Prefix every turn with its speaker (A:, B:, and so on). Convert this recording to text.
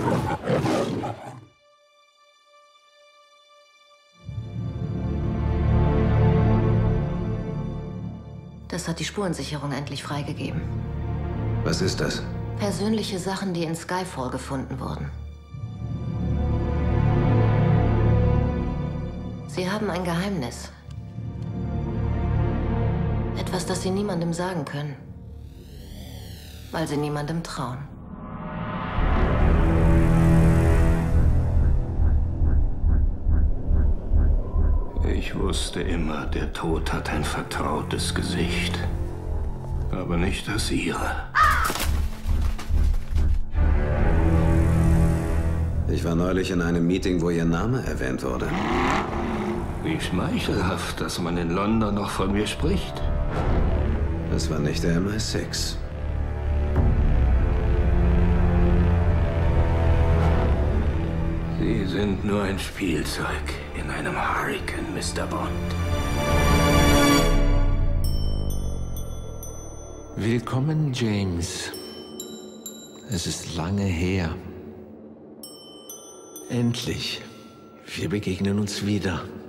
A: Das hat die Spurensicherung endlich freigegeben.
B: Was ist das?
A: Persönliche Sachen, die in Skyfall gefunden wurden. Sie haben ein Geheimnis. Etwas, das Sie niemandem sagen können. Weil Sie niemandem trauen.
C: Ich wusste immer, der Tod hat ein vertrautes Gesicht. Aber nicht das Ihre.
B: Ich war neulich in einem Meeting, wo Ihr Name erwähnt wurde.
C: Wie schmeichelhaft, dass man in London noch von mir spricht.
B: Das war nicht der MI6.
C: Sie sind nur ein Spielzeug in einem Hurrikan, Mr. Bond.
D: Willkommen, James. Es ist lange her. Endlich. Wir begegnen uns wieder.